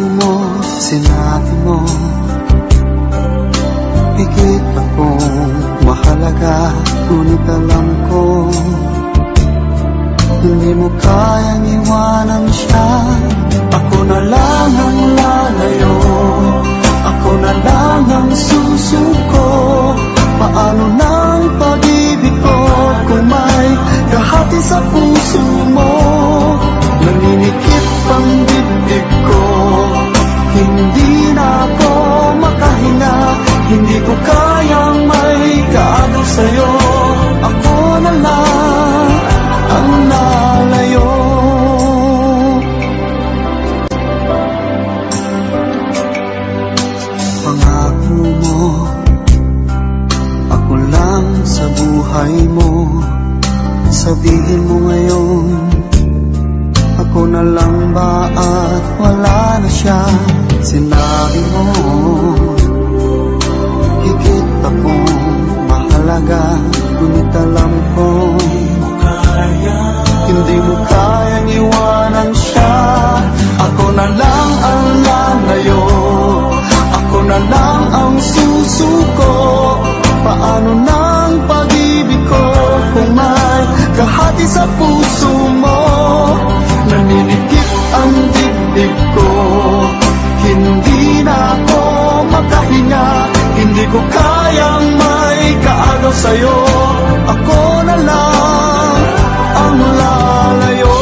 mo, sinabi mo, higit akong mahalaga. Ngunit alam ko, hindi mo kayang iwanan siya. Ako na lang ang lalayo, ako na lang ang susuko. Paano nang pag-ibig ko kung may kahati sa puso mo? Naninikip ang dibdib ko, hindi na ako makahinga. Hindi ko kayang may kaagaw sa'yo. Ako na lang ang lalayo. Pangako mo, ako lang sa buhay mo. Sabihin mo ngayon, ako na lang ba at wala na siya? Sinabi mo, higit akong mahalaga. Ngunit alam ko, hindi mo kayang iwanan siya. Ako na lang ang lalayo, ako na lang ang susuko. Paano nang pag-ibig ko kung may kahati sa puso mo? Naninikip ang dibdib ko, hindi na ako makahinga. Hindi ko kayang may kaagaw sa'yo. Ako na lang ang lalayo.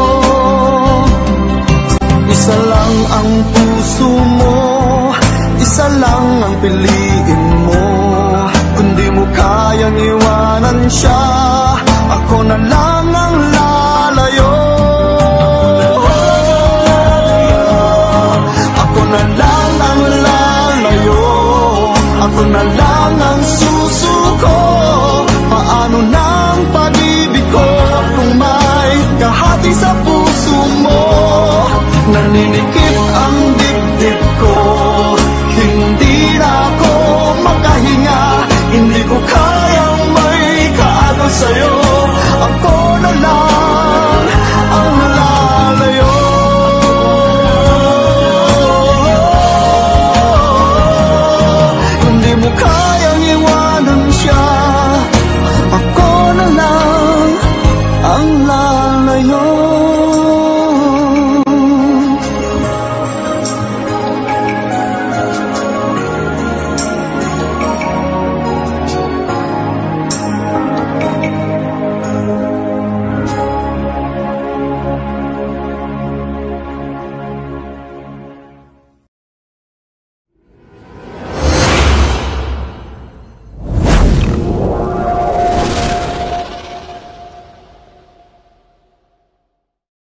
Isa lang ang puso mo, isa lang ang piliin mo. Kung di mo kayang iwanan siya, ako na lang ang lalayo. Ako na lang ang lalayo, ako na lang ang